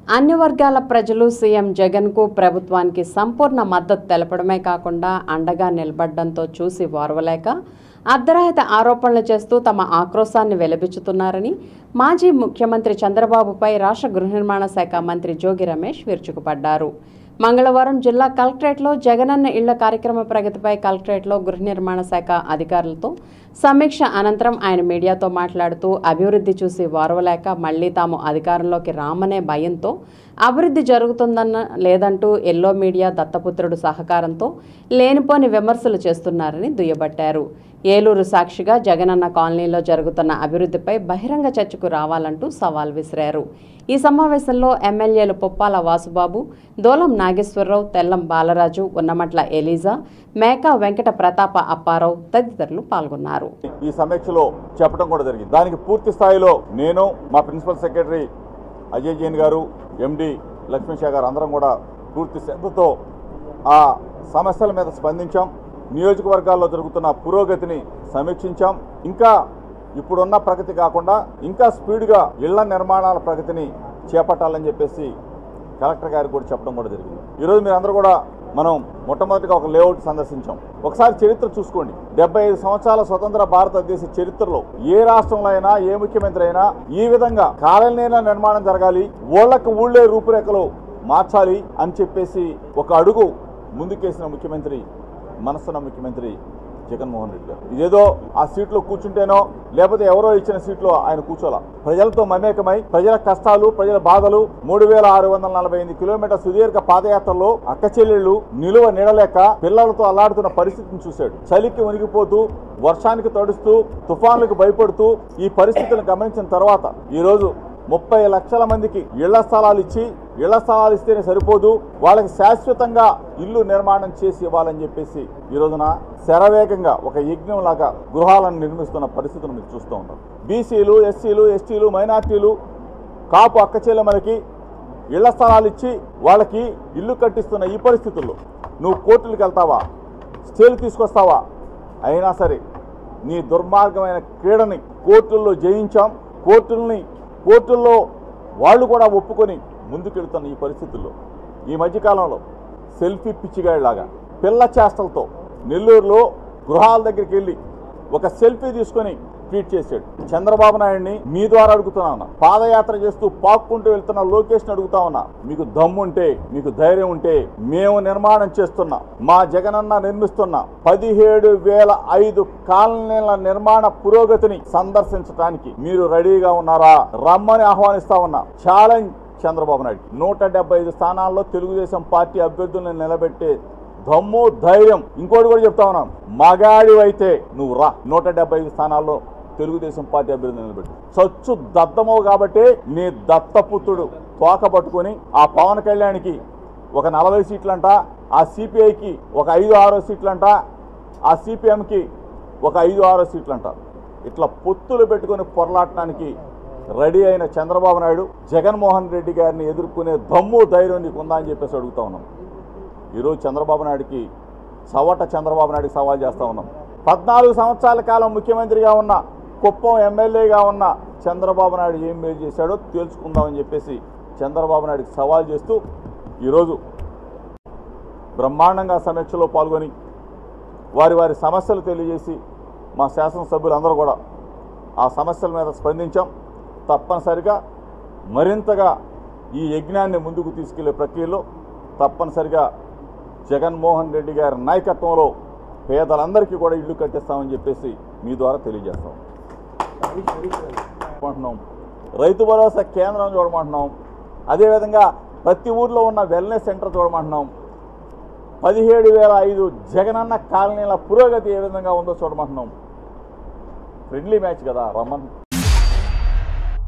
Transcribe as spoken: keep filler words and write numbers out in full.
అన్ని వర్గాల ప్రజలు సీఎం జగన్కు ప్రభుత్వానికి సంపూర్ణ మద్దతు తెలపడమే కాకుండా అండగా నిలబడడంతో చూసి ఓర్వలేక అర్ధరహిత ఆరోపణలు చేస్తూ తమ ఆక్రోశాన్ని వెలిబుచ్చుతున్నారని మాజీ ముఖ్యమంత్రి చంద్రబాబుపై రాష్ట్ర గృహ నిర్మాణ శాఖ మంత్రి జోగి రమేష్ విరుచుకుపడ్డారు. మంగళవారం జిల్లా కలెక్టరేట్లో జగనన్న ఇళ్ల కార్యక్రమ ప్రగతిపై కలెక్టరేట్లో గృహ నిర్మాణ శాఖ అధికారులతో సమీక్ష అనంతరం ఆయన మీడియాతో మాట్లాడుతూ అభివృద్ధి చూసి ఓర్వలేక మళ్లీ తాము అధికారంలోకి రామనే భయంతో అభివృద్ధి జరుగుతుందన్న లేదంటూ ఎల్లో మీడియా దత్తపుత్రుడు సహకారంతో లేనిపోని విమర్శలు చేస్తున్నారని దుయ్యబట్టారు. ఏలూరు సాక్షిగా జగనన్న కాలనీలో జరుగుతున్న అభివృద్ధిపై బహిరంగ చర్చకు రావాలంటూ సవాల్ విసిరారు. ఈ సమావేశంలో ఎమ్మెల్యేలు పుప్పాల వాసుబాబు, దోలం నాగేశ్వరరావు, తెల్లం బాలరాజు, ఉన్నమట్ల ఎలీజా, మేకా వెంకట ప్రతాప అప్పారావు తదితరులు పాల్గొన్నారు. ఈ సమీక్షలో చెప్పడం కూడా జరిగింది. దానికి పూర్తి స్థాయిలో నేను, మా ప్రిన్సిపల్ సెక్రటరీ అజయ్ జైన్ గారు, ఎండి లక్ష్మీషా గారు అందరం కూడా పూర్తి శ్రద్ధతో ఆ సమస్యల మీద స్పందించాం. నియోజకవర్గాల్లో జరుగుతున్న పురోగతిని సమీక్షించాం. ఇంకా ఇప్పుడున్న ప్రగతి కాకుండా ఇంకా స్పీడ్గా ఇళ్ల నిర్మాణాల ప్రగతిని చేపట్టాలని చెప్పేసి కలెక్టర్ గారికి కూడా చెప్పడం కూడా జరిగింది. ఈరోజు మీరు అందరూ కూడా మనం మొట్టమొదటిగా ఒక లేఅవుట్ సందర్శించాం. ఒకసారి చరిత్ర చూసుకోండి. డెబ్బై ఐదు సంవత్సరాల స్వతంత్ర భారతదేశ చరిత్రలో ఏ రాష్ట్రంలో అయినా ఏ ముఖ్యమంత్రి అయినా ఈ విధంగా కాలనీల నిర్మాణం జరగాలి, ఊళ్ళకు ఊళ్ళే రూపురేఖలు మార్చాలి అని చెప్పేసి ఒక అడుగు ముందుకేసిన ముఖ్యమంత్రి మనసున్న ముఖ్యమంత్రి జగన్మోహన్ రెడ్డి గారు. ఇదేదో ఆ సీట్లో కూర్చుంటేనో లేకపోతే ఎవరో ఇచ్చిన సీట్లో ఆయన కూర్చోలా. ప్రజలతో మమేకమై ప్రజల కష్టాలు, ప్రజల బాధలు, మూడు వేల ఆరు వందల నలభై ఎనిమిది కిలోమీటర్ సుదీర్ఘ పాదయాత్రలో అక్క చెల్లెళ్లు నిలువ నిడలేక పిల్లలతో అల్లాడుతున్న పరిస్థితిని చూశాడు. చలికి ఉనిగిపోతూ, వర్షానికి తడుస్తూ, తుఫాన్లకు భయపడుతూ ఈ పరిస్థితులను గమనించిన తర్వాత ఈరోజు ముప్పై లక్షల మందికి ఇళ్ల స్థలాలు ఇచ్చి, ఇళ్ల స్థలాలు ఇస్తేనే సరిపోదు, వాళ్ళకి శాశ్వతంగా ఇల్లు నిర్మాణం చేసి ఇవ్వాలని చెప్పేసి ఈ రోజున శరవేగంగా ఒక యజ్ఞం లాగా గృహాలను నిర్మిస్తున్న పరిస్థితులు మీరు చూస్తూ ఉంటారు. బీసీలు, ఎస్సీలు, ఎస్టీలు, మైనార్టీలు, కాపు అక్క చెల్లెమ్మలకి ఇళ్ల స్థలాలు ఇచ్చి వాళ్ళకి ఇల్లు కట్టిస్తున్న ఈ పరిస్థితుల్లో నువ్వు కోర్టులకు వెళ్తావా, స్టేలు తీసుకొస్తావా? అయినా సరే నీ దుర్మార్గమైన క్రీడని కోర్టుల్లో జయించాం. కోర్టుల్ని కోర్టుల్లో వాళ్ళు కూడా ఒప్పుకొని ముందుకెళ్తున్న ఈ పరిస్థితుల్లో ఈ మధ్యకాలంలో సెల్ఫీ పిచ్చిగాడిలాగా పిల్ల చేష్టలతో నెల్లూరులో గృహాల దగ్గరికి వెళ్ళి ఒక సెల్ఫీ తీసుకొని ట్వీట్ చేశాడు. చంద్రబాబు నాయుడిని మీ ద్వారా అడుగుతున్నా ఉన్నా, పాదయాత్ర చేస్తూ పాక్కుంటూ వెళ్తున్న లోకేష్ని అడుగుతా ఉన్నా, మీకు దమ్ముంటే, మీకు ధైర్యం ఉంటే మేము నిర్మాణం చేస్తున్నా, మా జగనన్న నిర్మిస్తున్న పదిహేడు వేల ఐదు కాలనీల నిర్మాణ పురోగతిని సందర్శించడానికి మీరు రెడీగా ఉన్నారా? రమ్మని ఆహ్వానిస్తా ఉన్నా. ఛాలెంజ్ చంద్రబాబు నాయుడు. నూట డెబ్బై ఐదు స్థానాల్లో తెలుగుదేశం పార్టీ అభ్యర్థులను నిలబెట్టే దమ్ము, ధైర్యం. ఇంకోటి కూడా చెప్తా ఉన్నాం, మగాడివైతే నువ్వు రా, నూట డెబ్బై ఐదు స్థానాల్లో తెలుగుదేశం పార్టీ అభ్యర్థులు నిలబెట్టు. సచ్చు దత్తమవు కాబట్టి నీ దత్తపుత్రుడు తోక పట్టుకొని ఆ పవన్ కళ్యాణ్కి ఒక నలభై సీట్లంట, ఆ సిపిఐకి ఒక ఐదు ఆరో సీట్లంట, ఆ సిపిఎంకి ఒక ఐదు ఆరో సీట్లంట, ఇట్లా పొత్తులు పెట్టుకుని పొరలాడటానికి రెడీ అయిన చంద్రబాబు నాయుడు జగన్మోహన్ రెడ్డి గారిని ఎదుర్కొనే దమ్ము, ధైర్యం నీకు ఉందా అని చెప్పేసి అడుగుతా ఉన్నాం. ఈరోజు చంద్రబాబు నాయుడికి సవట చంద్రబాబు నాయుడికి సవాల్ చేస్తూ ఉన్నాం. పద్నాలుగు సంవత్సరాల కాలం ముఖ్యమంత్రిగా ఉన్న, కుప్పం ఎమ్మెల్యేగా ఉన్న చంద్రబాబు నాయుడు ఏం మేలు చేశాడో తెలుసుకుందామని చెప్పేసి చంద్రబాబు నాయుడికి సవాల్ చేస్తూ ఈరోజు బ్రహ్మాండంగా సమీక్షలో పాల్గొని వారి వారి సమస్యలు తెలియజేసి మా శాసనసభ్యులందరూ కూడా ఆ సమస్యల మీద స్పందించాం. తప్పనిసరిగా మరింతగా ఈ యజ్ఞాన్ని ముందుకు తీసుకెళ్లే ప్రక్రియలో తప్పనిసరిగా జగన్మోహన్ రెడ్డి గారి నాయకత్వంలో పేదలందరికీ కూడా ఇల్లు కట్టిస్తామని చెప్పేసి మీ ద్వారా తెలియజేస్తాం. రైతు భరోసా కేంద్రం చూడమంటున్నాం. అదేవిధంగా ప్రతి ఊర్లో ఉన్న వెల్నెస్ సెంటర్ చూడమంటున్నాం. పదిహేడు వేల ఐదు జగనన్న కాలనీల పురోగతి ఏ విధంగా ఉందో చూడమంటున్నాం. ఫ్రెండ్లీ మ్యాచ్ కదా, రమ్మన్